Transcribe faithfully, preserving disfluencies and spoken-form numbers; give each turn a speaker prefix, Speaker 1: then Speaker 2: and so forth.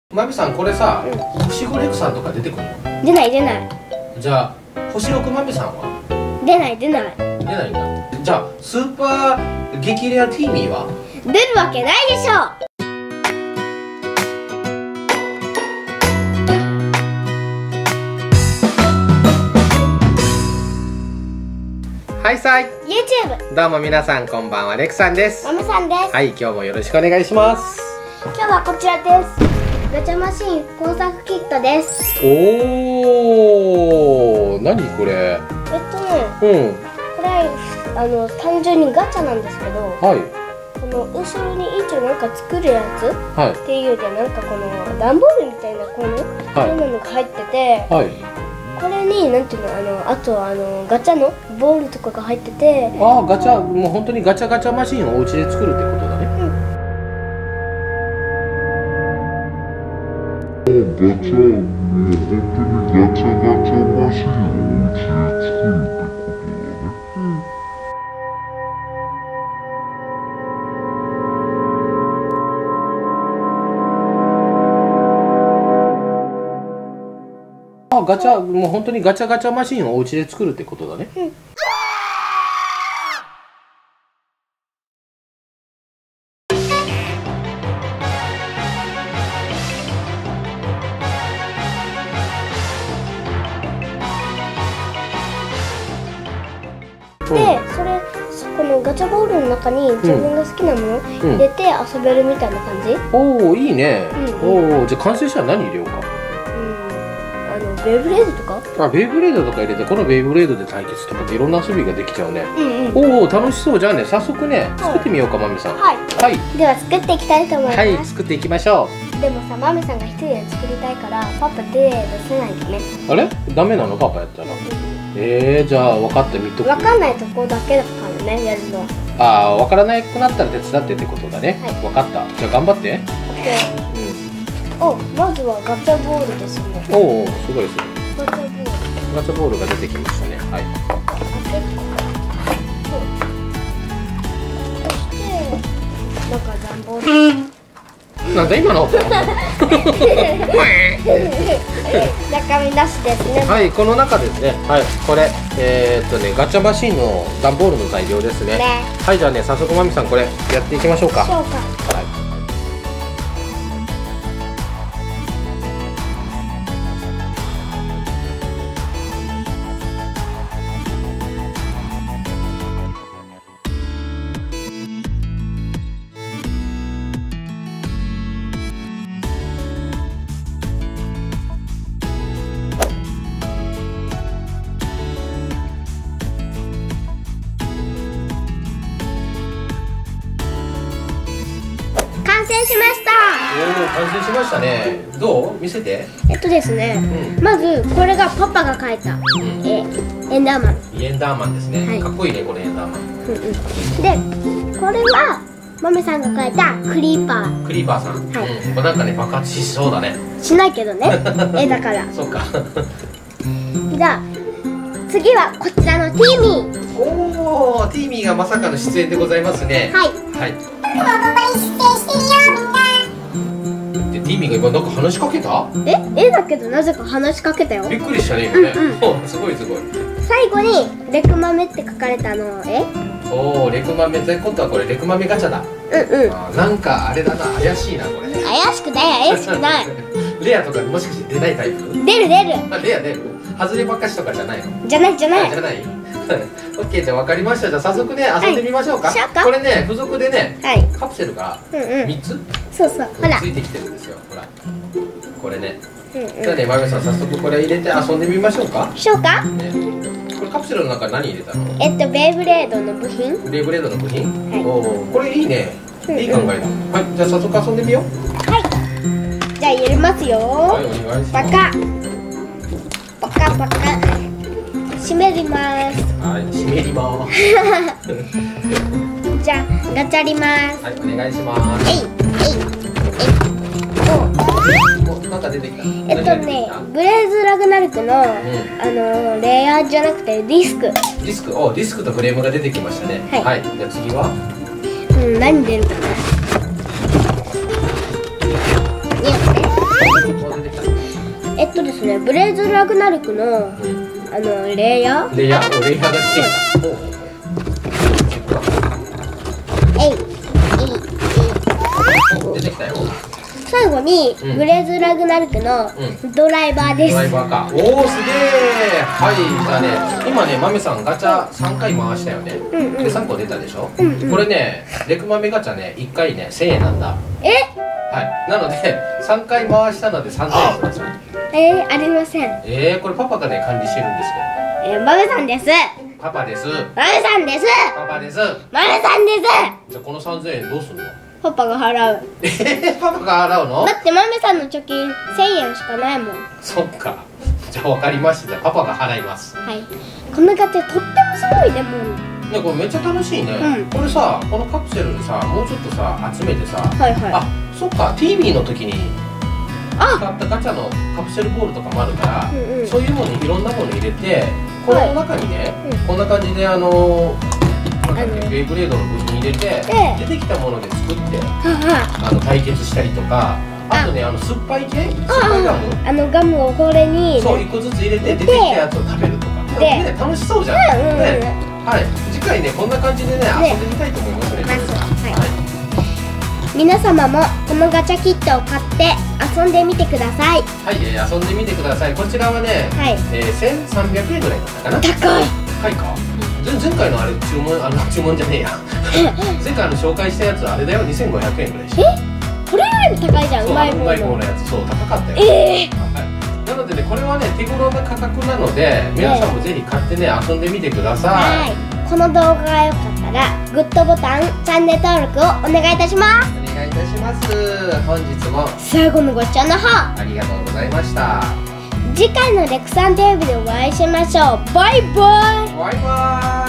Speaker 1: まみさんこれさ、うん、星ごレクさんとか出てくるの？
Speaker 2: 出ない出ない。
Speaker 1: じゃあ星ろくまみさんは？
Speaker 2: 出ない出ない。
Speaker 1: 出ないんだ。じゃあスーパー激レアティーミーは？
Speaker 2: 出るわけないでしょ。
Speaker 1: はいさい
Speaker 2: YouTube。
Speaker 1: どうも皆さんこんばんは、レクさんです。
Speaker 2: まみさんです。
Speaker 1: はい、今日もよろしくお願いします。
Speaker 2: 今日はこちらです。ガチャマシン工作キットです。
Speaker 1: おー、何これ？
Speaker 2: えっとね、うん、これあの単純にガチャなんですけど、はい、この後ろに一応なんか作るやつ、はい、っていうでなんかこの段ボールみたいなこの、はい、そういうのが入ってて、はい、これになんていうの、あのあとあのガチャのボールとかが入ってて、
Speaker 1: ああ、ガチャ、もう本当にガチャガチャマシンをお家で作るってことだね。うん、
Speaker 3: ガチャ、もう本当にガチャガチャマシンをお家で作るってことだね。うん。
Speaker 1: あ、ガチャ、もう本当にガチャガチャマシンをお家で作るってことだね。うん。
Speaker 2: で、それこのガチャボールの中に自分が好きなものを入れて遊べるみたいな感じ。
Speaker 1: うん、おお、いいね。うん、おお、じゃあ完成したら何入れようか。うん、
Speaker 2: あのベイブレードとか。
Speaker 1: あ、ベイブレードとか入れて、このベイブレードで対決とかっていろんな遊びができちゃうね。うんうん、おお、楽しそう。じゃあね、早速ね、作ってみようか、まみさん。はい。はい。では作っていきたいと思います。はい、作っていきましょう。
Speaker 2: でもさ、まみさんが一人で作りたいからパパ手出せないとね。
Speaker 1: あれ？ダメなの？パパやったら。うん、えー、じゃあ分かった、見とく。
Speaker 2: 分かんないとこだけだからね、やるの。
Speaker 1: ああ、分からなくなったら手伝ってってことだね。はい、分かった。じゃあ頑張って。オッケ
Speaker 2: ー。うん。お、まずはガチャボールですね。
Speaker 1: おお、すごいすごい。
Speaker 2: ガチャボール。
Speaker 1: ガチャボールが出てきましたね。はい。
Speaker 2: そしてなんか段ボール。
Speaker 1: なんだ今の音。中
Speaker 2: 身なしですね。
Speaker 1: はい、この中ですね。はい、これえー、っとねガチャマシンの段ボールの材料ですね。ね、はい、じゃあね早速まみさんこれやっていきましょうか。そうか。はい。
Speaker 2: 完成しました。
Speaker 1: おお、完成しましたね。どう？見せて。
Speaker 2: えっとですね、うん、まずこれがパパが描いた、うん、えエンダーマン。
Speaker 1: エンダーマンですね。はい、かっこいいねこれエンダーマン。うんうん、
Speaker 2: でこれはマメさんが描いたクリーパー。
Speaker 1: クリーパーさん。はい。うん、これなんかね爆発しそうだね。
Speaker 2: しないけどね。絵だから。
Speaker 1: そうか。
Speaker 2: じゃあ次はこちらのティーミー。
Speaker 1: おお、ティーミーがまさかの出演でございますね。
Speaker 2: はい。
Speaker 1: はい。で、ティーミーが今なんか話しかけた？
Speaker 2: え、絵だけどなぜか話しかけたよ。
Speaker 1: びっくりしたね今ね。うんうん、すごいすごい。
Speaker 2: 最後にレクマメって書かれたの絵。
Speaker 1: おお、レクマメってことはこれレクマメガチャだ。うんうん。あ、なんかあれだな、怪しいなこれ。
Speaker 2: 怪しくない怪しくない。
Speaker 1: レアとかもしかして出ないタイプ？
Speaker 2: 出る出る。
Speaker 1: あ、レア出る。外ればっかしとかじゃないの？
Speaker 2: じゃないじゃない。
Speaker 1: じゃない。オッケー、じゃあ分かりました。じゃあ早速ね遊んでみましょうか。これね付属でねカプセルがみっつ
Speaker 2: そうそうほら
Speaker 1: ついてきてるんですよ。ほらこれね。じゃあねまみさん早速これ入れて遊んでみましょうか。
Speaker 2: しょうか。
Speaker 1: これカプセルの中に何入れたの？
Speaker 2: えっとベイブレードの部品。
Speaker 1: ベイブレードの部品。おお、これいいね。いい考えだ。はい、じゃあ早速遊んでみよう。
Speaker 2: はい。じゃあ入れますよ。
Speaker 1: はい、お願いします。
Speaker 2: パカパカパカ閉めります。
Speaker 1: はい、閉めります。
Speaker 2: じゃあガチャります。
Speaker 1: はい、お願いします。
Speaker 2: えいえいえい。
Speaker 1: お、なんか出てきた。
Speaker 2: えっとね、ブレイズラグナルクの、うん、あのレイヤーじゃなくてディスク。
Speaker 1: ディスク、お、ディスクとフレームが出てきましたね。はい。はい、じゃあ次は。
Speaker 2: うん、何出るかな。 ね、ブレイズラグナルクの、うん、あのレイヤー
Speaker 1: レイヤーレイヤーが出てきた。えい出てきたよ。
Speaker 2: 最後に、うん、ブレイズラグナルクのドライバーです。
Speaker 1: ドライバーか。おおすげえ。はいじゃあね、今ね豆さんガチャさんかい回したよね。うんうん、でさんこ出たでしょ。うんうん、これねレク豆ガチャねいっかいねせんえんなんだ。
Speaker 2: え？
Speaker 1: はい。なのでさんかい回したのでさんぜんえんしますよ。
Speaker 2: えー、ありません。
Speaker 1: えー、これパパがね管理してるんです
Speaker 2: よ。えー、豆さんです。
Speaker 1: パパです。
Speaker 2: 豆さんです。
Speaker 1: パパです。
Speaker 2: 豆さんです。
Speaker 1: じゃあこのさんぜんえんどうすんの？
Speaker 2: パパが払う。
Speaker 1: えー、パパが払うの？
Speaker 2: だって豆さんの貯金せんえんしかないもん。
Speaker 1: そっか。じゃあ分かりました。じゃあパパが払います。
Speaker 2: はい。このガチャとってもすごいねもう。
Speaker 1: ね、これめっちゃ楽しいね、うん、これさこのカプセルにさもうちょっとさ集めてさ、はいはい、あそっか ティービー の時に使ったガチャのカプセルボールとかもあるから、うんうん、そういうものにいろんなもの入れてこの中にね、はい、こんな感じであのなんかねベイブレードの部品入れて、ええ、出てきたもので作って、あの対決したりとかあとねあの酸っぱい系酸っぱいガム
Speaker 2: あのガムをこれに
Speaker 1: そういっこずつ入れて出てきたやつを食べるとかで、ね、楽しそうじゃん、うんうんうん、ねはい、次回ねこんな感じでね遊んでみたいと思いますね。
Speaker 2: 皆様もこのガチャキットを買って遊んでみてください。
Speaker 1: はい、えー、遊んでみてください。こちらはね、はい、えー、せんさんびゃくえんぐらいだったかな。
Speaker 2: 高い。
Speaker 1: 高いか。前前回のあれ注文あの注文じゃねえや。前回の紹介したやつあれだよにせんごひゃくえんぐらいして。
Speaker 2: え？これよりも高いじゃん。うまい棒の。うまい棒のやつそう高かったよ。ええー。なのでねこれはね手頃な価格なので皆さんもぜひ買ってね遊んでみてください。はい。この動画が良かったらグッドボタン、チャンネル登録をお願いいたします。
Speaker 1: お願いいたします。本日も
Speaker 2: 最後のご視聴の方
Speaker 1: ありがとうございました。
Speaker 2: 次回のレクさんテレビでお会いしましょう。バイバイ。
Speaker 1: バイバイ。